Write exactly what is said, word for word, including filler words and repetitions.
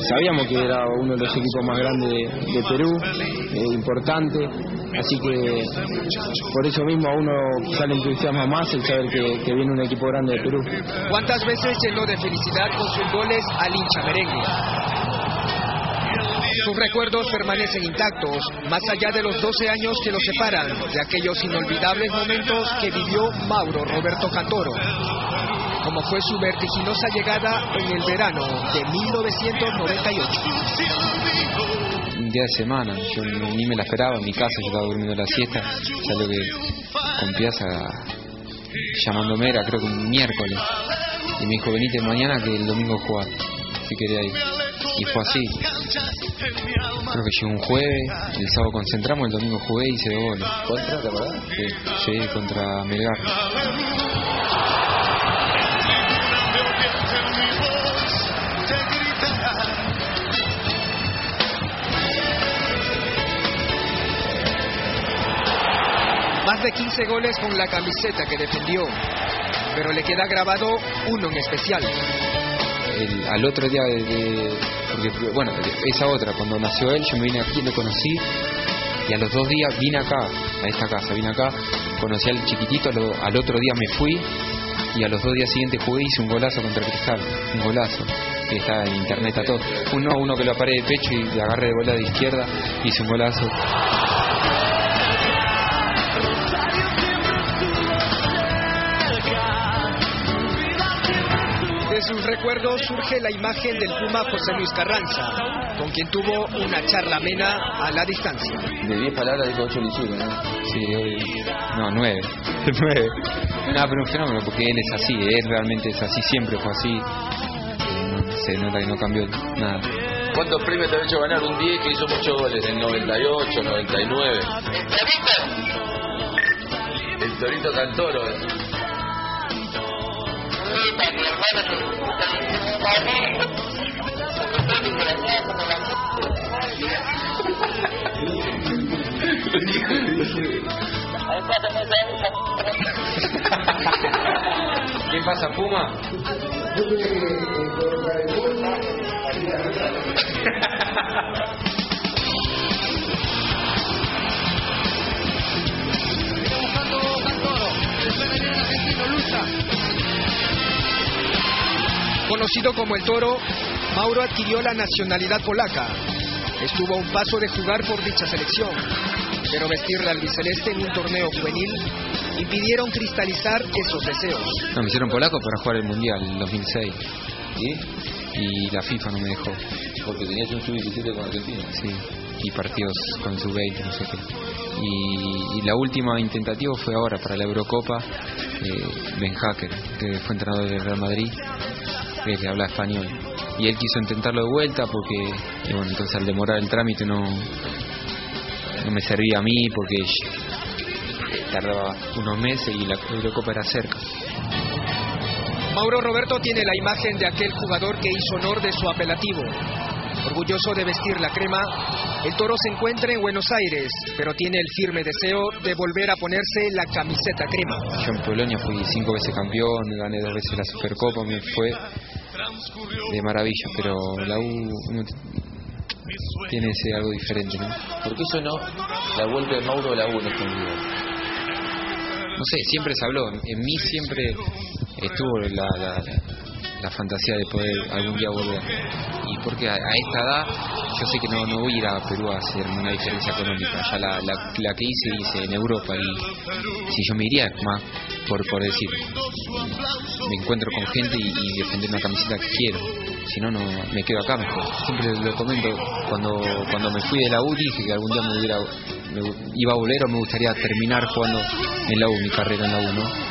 sabíamos que era uno de los equipos más grandes de, de Perú, eh, importante, así que por eso mismo a uno quizá le entusiasma más el saber que, que viene un equipo grande de Perú. ¿Cuántas veces llenó de felicidad con sus goles al hincha merengue? Sus recuerdos permanecen intactos, más allá de los doce años que los separan de aquellos inolvidables momentos que vivió Mauro Roberto Cantoro, como fue su vertiginosa llegada en el verano de mil novecientos noventa y ocho. Un día de semana, yo ni me la esperaba, en mi casa yo estaba durmiendo la siesta, salió que con Piazza llamándome, era creo que un miércoles, y me dijo venite mañana que el domingo jugás, si quería ir, y fue así. Creo que llegó un jueves, el sábado concentramos, el domingo jugué y hice dos goles. ¿Contra, te acordás? Sí, sí, contra Melgar. Más de quince goles con la camiseta que defendió, pero le queda grabado uno en especial. El, al otro día de, de, porque bueno, esa otra, cuando nació él, yo me vine aquí, lo conocí, y a los dos días vine acá, a esta casa, vine acá, conocí al chiquitito, lo, al otro día me fui, y a los dos días siguientes jugué y hice un golazo contra Cristal, un golazo, que está en internet a todo, uno, uno que lo paré de pecho y le agarré de bola de izquierda, hice un golazo. De sus recuerdos surge la imagen del Puma José Luis Carranza, con quien tuvo una charla amena a la distancia. De diez palabras dijo ocho lisuras, ¿no? Sí, hoy... no, nueve. nueve. No, pero un fenómeno, porque él es así, él realmente es así, siempre fue así. No se nota que no cambió nada. ¿Cuántos premios te ha hecho ganar un diez que hizo muchos goles? En noventa y ocho, noventa y nueve. El Torito Cantoro. ¿Qué pasa, Puma? Conocido como el Toro, Mauro adquirió la nacionalidad polaca. Estuvo a un paso de jugar por dicha selección, pero vestir la albiceleste en un torneo juvenil impidieron cristalizar esos deseos. No, me hicieron polaco para jugar el Mundial en dos mil seis. ¿Y? Y la FIFA no me dejó. Porque tenías un sub diecisiete con Argentina. Sí, y partidos con sub veinte, no sé qué. Y, y la última intentativa fue ahora para la Eurocopa, eh, Ben Hacker, que fue entrenador del Real Madrid, que, que habla español. Y él quiso intentarlo de vuelta porque, y bueno, entonces al demorar el trámite no, no me servía a mí porque tardaba unos meses y la Eurocopa era cerca. Mauro Roberto tiene la imagen de aquel jugador que hizo honor de su apelativo. Orgulloso de vestir la crema, el Toro se encuentra en Buenos Aires, pero tiene el firme deseo de volver a ponerse la camiseta crema. Yo en Polonia fui cinco veces campeón, gané dos veces la Supercopa, me fue de maravilla, pero la U uno tiene ese algo diferente, ¿no? ¿Por qué sonó la vuelta de Mauro a la U en este mundial? No sé, siempre se habló, en mí siempre estuvo la, la, la fantasía de poder algún día volver. Y porque a, a esta edad yo sé que no, no voy a ir a Perú a hacer una diferencia económica. Ya la, la, la que hice, hice en Europa. Y si yo me iría más por, por decir, me encuentro con gente y, y defender una camiseta que quiero. Si no, no me quedo acá mejor. Siempre lo comento, cuando, cuando me fui de la U dije que algún día me hubiera, me, iba a volver o me gustaría terminar jugando en la U, mi carrera en la U, ¿no?